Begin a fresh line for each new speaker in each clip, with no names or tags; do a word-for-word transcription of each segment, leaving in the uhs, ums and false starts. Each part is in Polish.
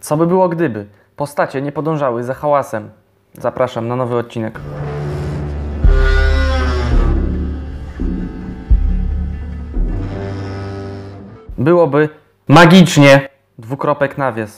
Co by było gdyby postacie nie podążały za hałasem? Zapraszam na nowy odcinek. Byłoby magicznie. Dwukropek nawias.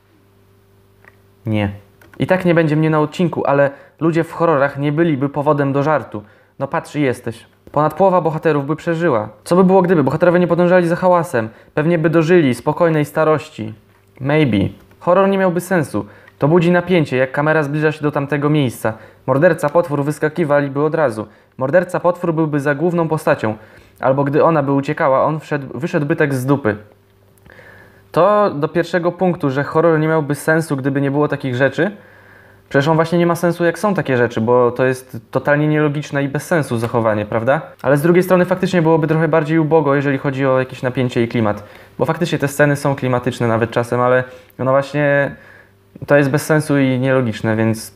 Nie. I tak nie będzie mnie na odcinku, ale ludzie w horrorach nie byliby powodem do żartu. No patrz i jesteś. Ponad połowa bohaterów by przeżyła. Co by było gdyby bohaterowie nie podążali za hałasem? Pewnie by dożyli spokojnej starości. Maybe. Horror nie miałby sensu. To budzi napięcie, jak kamera zbliża się do tamtego miejsca. Morderca potwór wyskakiwaliby od razu. Morderca potwór byłby za główną postacią. Albo gdy ona by uciekała, on wszedł, wyszedłby tak z dupy. To do pierwszego punktu, że horror nie miałby sensu, gdyby nie było takich rzeczy. Przecież on właśnie nie ma sensu, jak są takie rzeczy, bo to jest totalnie nielogiczne i bez sensu zachowanie, prawda? Ale z drugiej strony faktycznie byłoby trochę bardziej ubogo, jeżeli chodzi o jakieś napięcie i klimat. Bo faktycznie te sceny są klimatyczne nawet czasem, ale no właśnie to jest bez sensu i nielogiczne, więc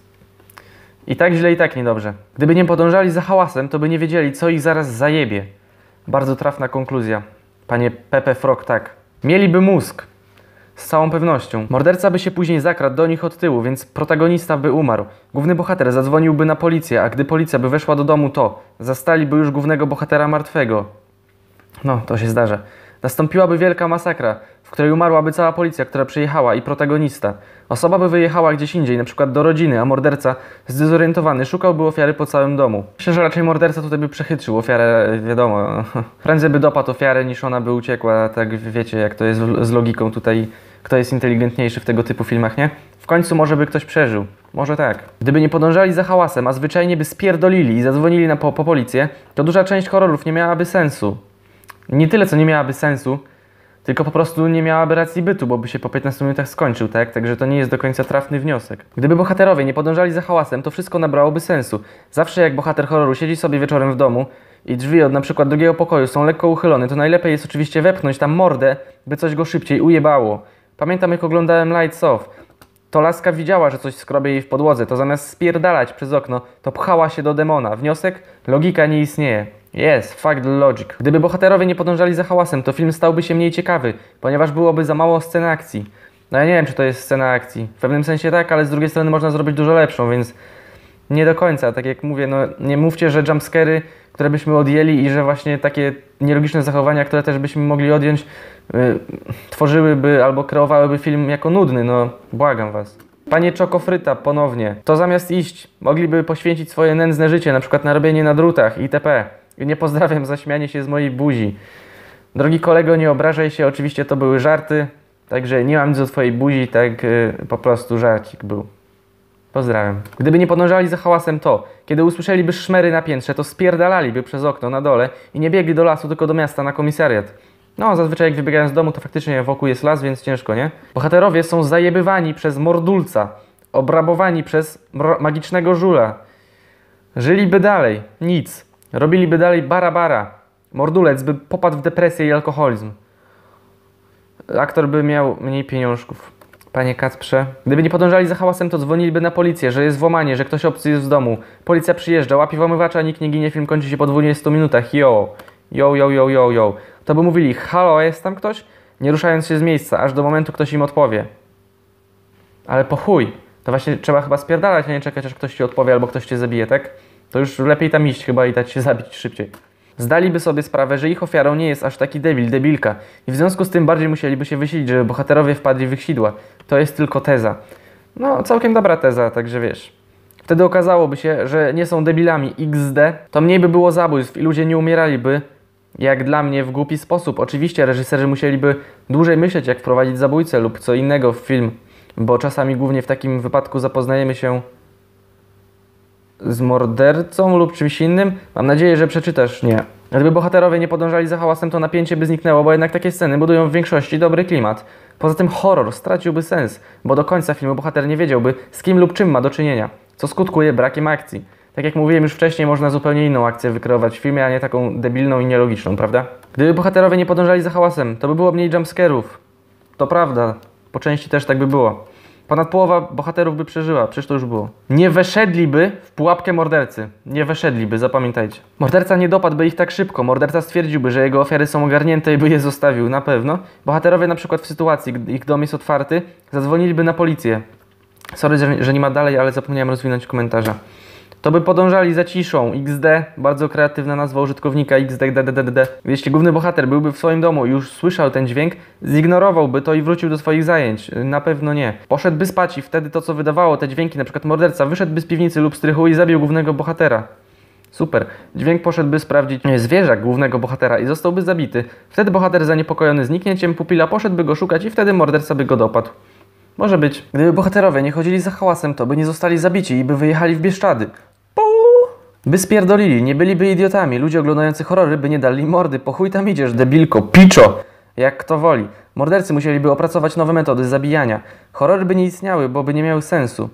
i tak źle, i tak niedobrze. Gdyby nie podążali za hałasem, to by nie wiedzieli, co ich zaraz zajebie. Bardzo trafna konkluzja. Panie Pepe Frog, tak. Mieliby mózg. Z całą pewnością. Morderca by się później zakradł do nich od tyłu, więc protagonista by umarł. Główny bohater zadzwoniłby na policję, a gdy policja by weszła do domu, to zastaliby już głównego bohatera martwego. No, to się zdarza. Nastąpiłaby wielka masakra, w której umarłaby cała policja, która przyjechała, i protagonista. Osoba by wyjechała gdzieś indziej, na przykład do rodziny, a morderca, zdezorientowany, szukałby ofiary po całym domu. Myślę, że raczej morderca tutaj by przechytrzył ofiarę, wiadomo. Prędzej by dopadł ofiarę, niż ona by uciekła, tak wiecie, jak to jest z logiką tutaj, kto jest inteligentniejszy w tego typu filmach, nie? W końcu może by ktoś przeżył. Może tak. Gdyby nie podążali za hałasem, a zwyczajnie by spierdolili i zadzwonili na po, po policję, to duża część horrorów nie miałaby sensu. Nie tyle, co nie miałaby sensu, tylko po prostu nie miałaby racji bytu, bo by się po piętnastu minutach skończył, tak? Także to nie jest do końca trafny wniosek. Gdyby bohaterowie nie podążali za hałasem, to wszystko nabrałoby sensu. Zawsze jak bohater horroru siedzi sobie wieczorem w domu i drzwi od na przykład drugiego pokoju są lekko uchylone, to najlepiej jest oczywiście wepchnąć tam mordę, by coś go szybciej ujebało. Pamiętam, jak oglądałem Lights Off. To laska widziała, że coś skrobie jej w podłodze, to zamiast spierdalać przez okno, to pchała się do demona. Wniosek? Logika nie istnieje. Jest, fact logic. Gdyby bohaterowie nie podążali za hałasem, to film stałby się mniej ciekawy, ponieważ byłoby za mało scen akcji. No ja nie wiem, czy to jest scena akcji. W pewnym sensie tak, ale z drugiej strony można zrobić dużo lepszą, więc nie do końca. Tak jak mówię, no nie mówcie, że jumpscary, które byśmy odjęli, i że właśnie takie nielogiczne zachowania, które też byśmy mogli odjąć, yy, tworzyłyby albo kreowałyby film jako nudny. No błagam was. Panie Czokofryta, ponownie. To zamiast iść, mogliby poświęcić swoje nędzne życie, na przykład na robienie na drutach itp. I nie pozdrawiam za śmianie się z mojej buzi. Drogi kolego, nie obrażaj się, oczywiście to były żarty, także nie mam nic do twojej buzi, tak yy, po prostu żarcik był. Pozdrawiam. Gdyby nie podążali za hałasem, to kiedy usłyszeliby szmery na piętrze, to spierdalaliby przez okno na dole i nie biegli do lasu, tylko do miasta na komisariat. No, zazwyczaj jak wybiegają z domu, to faktycznie wokół jest las, więc ciężko, nie? Bohaterowie są zajebywani przez mordulca, obrabowani przez magicznego żula. Żyliby dalej, nic. Robiliby dalej bara bara. Mordulec by popadł w depresję i alkoholizm. Aktor by miał mniej pieniążków. Panie Kacprze, gdyby nie podążali za hałasem, to dzwoniliby na policję, że jest włamanie, że ktoś obcy jest w domu. Policja przyjeżdża, łapie włamywacza, nikt nie ginie, film kończy się po dwudziestu minutach. Yo, yo, yo, yo, yo, yo. To by mówili, halo, jest tam ktoś? Nie ruszając się z miejsca, aż do momentu ktoś im odpowie. Ale po chuj. To właśnie trzeba chyba spierdalać, a nie czekać, aż ktoś ci odpowie albo ktoś cię zabije, tak? To już lepiej tam iść chyba i dać się zabić szybciej. Zdaliby sobie sprawę, że ich ofiarą nie jest aż taki debil, debilka. I w związku z tym bardziej musieliby się wysilić, żeby bohaterowie wpadli w ich sidła. To jest tylko teza. No, całkiem dobra teza, także wiesz. Wtedy okazałoby się, że nie są debilami iks de, to mniej by było zabójstw i ludzie nie umieraliby, jak dla mnie, w głupi sposób. Oczywiście reżyserzy musieliby dłużej myśleć, jak wprowadzić zabójcę lub co innego w film, bo czasami głównie w takim wypadku zapoznajemy się z mordercą lub czymś innym. Mam nadzieję, że przeczytasz. Nie. Gdyby bohaterowie nie podążali za hałasem, to napięcie by zniknęło, bo jednak takie sceny budują w większości dobry klimat. Poza tym horror straciłby sens, bo do końca filmu bohater nie wiedziałby, z kim lub czym ma do czynienia, co skutkuje brakiem akcji. Tak jak mówiłem już wcześniej, można zupełnie inną akcję wykreować w filmie, a nie taką debilną i nielogiczną, prawda? Gdyby bohaterowie nie podążali za hałasem, to by było mniej jumpscarów. To prawda, po części też tak by było. Ponad połowa bohaterów by przeżyła, przecież to już było. Nie weszedliby w pułapkę mordercy. Nie weszedliby, zapamiętajcie. Morderca nie dopadłby ich tak szybko. Morderca stwierdziłby, że jego ofiary są ogarnięte i by je zostawił, na pewno. Bohaterowie na przykład w sytuacji, gdy ich dom jest otwarty, zadzwoniliby na policję. Sorry, że, że nie ma dalej, ale zapomniałem rozwinąć komentarza. To by podążali za ciszą. X D, bardzo kreatywna nazwa użytkownika X D, D, D, D, D. Jeśli główny bohater byłby w swoim domu i już słyszał ten dźwięk, zignorowałby to i wrócił do swoich zajęć. Na pewno nie. Poszedłby spać i wtedy to, co wydawało te dźwięki, na przykład morderca, wyszedłby z piwnicy lub strychu i zabił głównego bohatera. Super. Dźwięk poszedłby sprawdzić zwierzak głównego bohatera i zostałby zabity. Wtedy bohater zaniepokojony zniknięciem pupila poszedłby go szukać i wtedy morderca by go dopadł. Może być. Gdyby bohaterowie nie chodzili za hałasem, to by nie zostali zabici i by wyjechali w Bieszczady. By spierdolili, nie byliby idiotami. Ludzie oglądający horrory by nie dali mordy. Po chuj tam idziesz, debilko, piczo! Jak kto woli. Mordercy musieliby opracować nowe metody zabijania. Horrory by nie istniały, bo by nie miały sensu.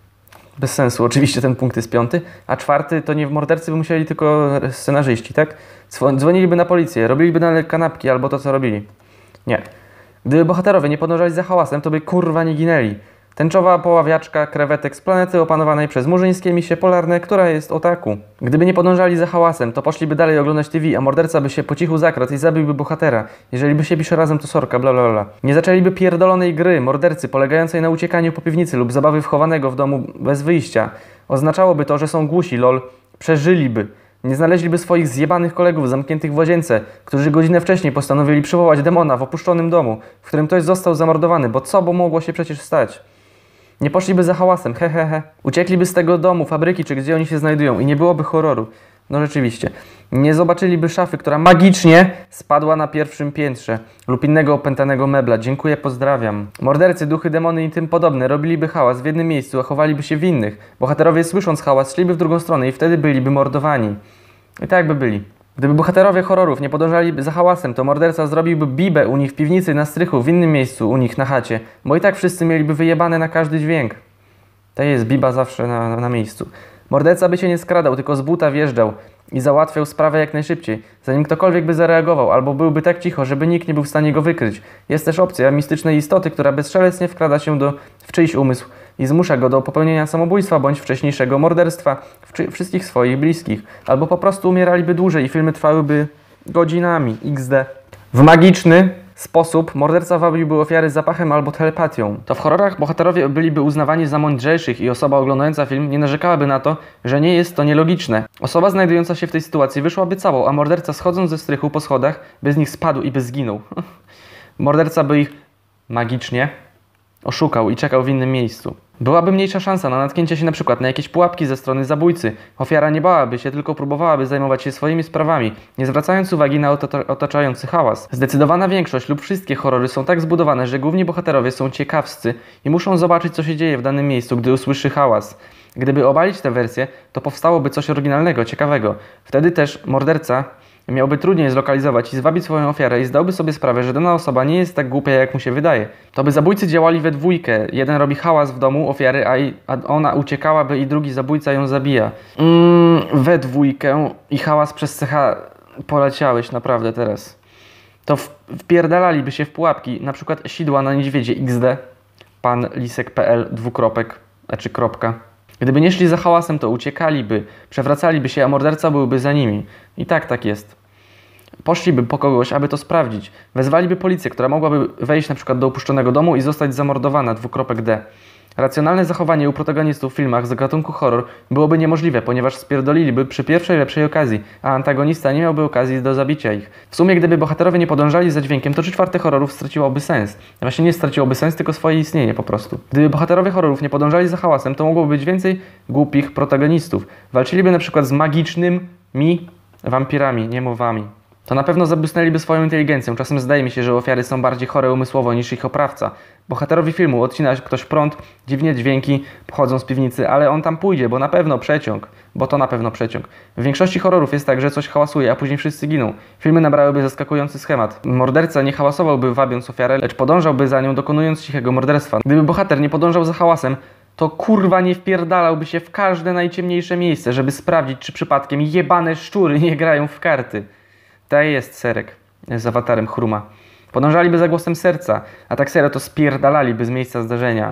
Bez sensu, oczywiście ten punkt jest piąty. A czwarty to nie mordercy by musieli, tylko scenarzyści, tak? Dzwoniliby na policję, robiliby na kanapki albo to, co robili. Nie. Gdyby bohaterowie nie podążali za hałasem, to by kurwa nie ginęli. Tęczowa poławiaczka krewetek z planety opanowanej przez murzyńskie misie polarne, która jest otaku. Gdyby nie podążali za hałasem, to poszliby dalej oglądać T V, a morderca by się po cichu zakradł i zabiłby bohatera. Jeżeli by się pisze razem, to sorka, bla bla bla. Nie zaczęliby pierdolonej gry mordercy polegającej na uciekaniu po piwnicy lub zabawy wchowanego w domu bez wyjścia. Oznaczałoby to, że są głusi, lol. Przeżyliby. Nie znaleźliby swoich zjebanych kolegów zamkniętych w łazience, którzy godzinę wcześniej postanowili przywołać demona w opuszczonym domu, w którym ktoś został zamordowany, bo co, bo mogło się przecież stać. Nie poszliby za hałasem, he he he. Uciekliby z tego domu, fabryki, czy gdzie oni się znajdują i nie byłoby horroru. No rzeczywiście. Nie zobaczyliby szafy, która magicznie spadła na pierwszym piętrze lub innego opętanego mebla. Dziękuję, pozdrawiam. Mordercy, duchy, demony i tym podobne robiliby hałas w jednym miejscu, a chowaliby się w innych. Bohaterowie, słysząc hałas, szliby w drugą stronę i wtedy byliby mordowani. I tak by byli. Gdyby bohaterowie horrorów nie podążali za hałasem, to morderca zrobiłby bibę u nich w piwnicy, na strychu, w innym miejscu u nich na chacie, bo i tak wszyscy mieliby wyjebane na każdy dźwięk. To jest biba zawsze na, na miejscu. Morderca by się nie skradał, tylko z buta wjeżdżał i załatwiał sprawę jak najszybciej, zanim ktokolwiek by zareagował, albo byłby tak cicho, żeby nikt nie był w stanie go wykryć. Jest też opcja mistycznej istoty, która bezszelecnie wkrada się do, w czyjś umysł i zmusza go do popełnienia samobójstwa bądź wcześniejszego morderstwa w czy, wszystkich swoich bliskich. Albo po prostu umieraliby dłużej i filmy trwałyby godzinami. X D. W magiczny sposób morderca wabiłby ofiary zapachem albo telepatią. To w horrorach bohaterowie byliby uznawani za mądrzejszych i osoba oglądająca film nie narzekałaby na to, że nie jest to nielogiczne. Osoba znajdująca się w tej sytuacji wyszłaby całą, a morderca schodząc ze strychu po schodach by z nich spadł i by zginął. Morderca by ich magicznie oszukał i czekał w innym miejscu. Byłaby mniejsza szansa na natknięcie się na przykład na jakieś pułapki ze strony zabójcy. Ofiara nie bałaby się, tylko próbowałaby zajmować się swoimi sprawami, nie zwracając uwagi na otaczający hałas. Zdecydowana większość lub wszystkie horrory są tak zbudowane, że główni bohaterowie są ciekawscy i muszą zobaczyć, co się dzieje w danym miejscu, gdy usłyszy hałas. Gdyby obalić tę wersję, to powstałoby coś oryginalnego, ciekawego. Wtedy też morderca miałby trudniej zlokalizować i zwabić swoją ofiarę i zdałby sobie sprawę, że dana osoba nie jest tak głupia, jak mu się wydaje. To by zabójcy działali we dwójkę. Jeden robi hałas w domu ofiary, a, i, a ona uciekałaby i drugi zabójca ją zabija. Mm, we dwójkę i hałas przez C H poleciałeś naprawdę teraz. To w, wpierdalaliby się w pułapki, na przykład sidła na niedźwiedzie X D, pan lisek kropka p l, dwukropek, znaczy kropka. Gdyby nie szli za hałasem, to uciekaliby, przewracaliby się, a morderca byłby za nimi. I tak tak jest. Poszliby po kogoś, aby to sprawdzić. Wezwaliby policję, która mogłaby wejść na przykład do opuszczonego domu i zostać zamordowana, dwukropek D. Racjonalne zachowanie u protagonistów w filmach z gatunku horror byłoby niemożliwe, ponieważ spierdoliliby przy pierwszej lepszej okazji, a antagonista nie miałby okazji do zabicia ich. W sumie, gdyby bohaterowie nie podążali za dźwiękiem, to trzy czwarte horrorów straciłoby sens. Właśnie nie straciłoby sens, tylko swoje istnienie po prostu. Gdyby bohaterowie horrorów nie podążali za hałasem, to mogłoby być więcej głupich protagonistów. Walczyliby na przykład z magicznymi wampirami, niemowami. To na pewno zabłysnęliby swoją inteligencją. Czasem zdaje mi się, że ofiary są bardziej chore umysłowo niż ich oprawca. Bohaterowi filmu odcina ktoś prąd, dziwnie dźwięki pochodzą z piwnicy, ale on tam pójdzie, bo na pewno przeciąg. Bo to na pewno przeciąg. W większości horrorów jest tak, że coś hałasuje, a później wszyscy giną. Filmy nabrałyby zaskakujący schemat. Morderca nie hałasowałby wabiąc ofiarę, lecz podążałby za nią, dokonując cichego morderstwa. Gdyby bohater nie podążał za hałasem, to kurwa nie wpierdalałby się w każde najciemniejsze miejsce, żeby sprawdzić, czy przypadkiem jebane szczury nie grają w karty. To jest Serek z awatarem Chruma. Podążaliby za głosem serca, a tak serio to spierdalaliby z miejsca zdarzenia.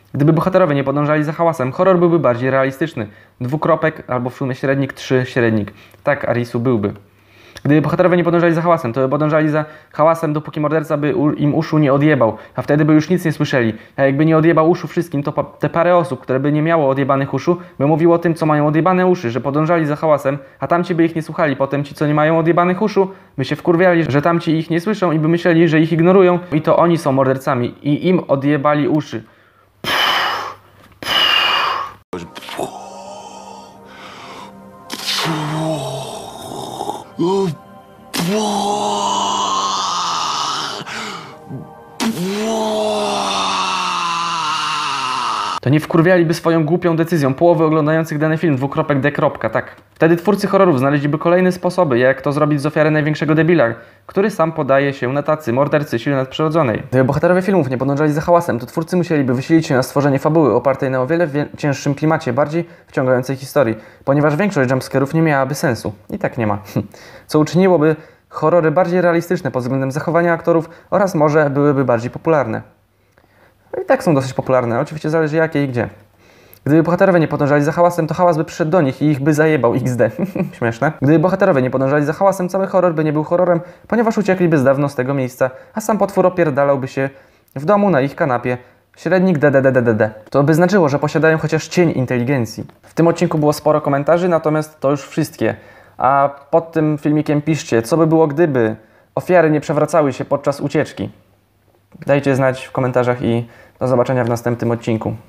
Gdyby bohaterowie nie podążali za hałasem, horror byłby bardziej realistyczny. Dwukropek albo w sumie średnik, trzy średnik. Tak Arisu byłby. Gdyby bohaterowie nie podążali za hałasem, to by podążali za hałasem, dopóki morderca by im uszu nie odjebał, a wtedy by już nic nie słyszeli. A jakby nie odjebał uszu wszystkim, to te parę osób, które by nie miało odjebanych uszu, by mówiło o tym, co mają odjebane uszy, że podążali za hałasem, a tamci by ich nie słuchali. Potem ci, co nie mają odjebanych uszu, by się wkurwiali, że tamci ich nie słyszą i by myśleli, że ich ignorują i to oni są mordercami i im odjebali uszy. To nie wkurwialiby swoją głupią decyzją połowy oglądających dany film, dwukropek D. Tak. Wtedy twórcy horrorów znaleźliby kolejne sposoby, jak to zrobić z ofiary największego debila, który sam podaje się na tacy mordercy siły nadprzyrodzonej. Gdyby bohaterowie filmów nie podążali za hałasem, to twórcy musieliby wysilić się na stworzenie fabuły opartej na o wiele cięższym klimacie, bardziej wciągającej historii, ponieważ większość jumpscarów nie miałaby sensu. I tak nie ma. Co uczyniłoby horrory bardziej realistyczne pod względem zachowania aktorów oraz może byłyby bardziej popularne. I tak są dosyć popularne, oczywiście zależy jakie i gdzie. Gdyby bohaterowie nie podążali za hałasem, to hałas by przyszedł do nich i ich by zajebał iks de. Śmieszne. Gdyby bohaterowie nie podążali za hałasem, cały horror by nie był horrorem, ponieważ uciekliby z dawno z tego miejsca, a sam potwór opierdalałby się w domu na ich kanapie. Średnik D D D D D D. To by znaczyło, że posiadają chociaż cień inteligencji. W tym odcinku było sporo komentarzy, natomiast to już wszystkie. A pod tym filmikiem piszcie, co by było gdyby ofiary nie przewracały się podczas ucieczki. Dajcie znać w komentarzach i do zobaczenia w następnym odcinku.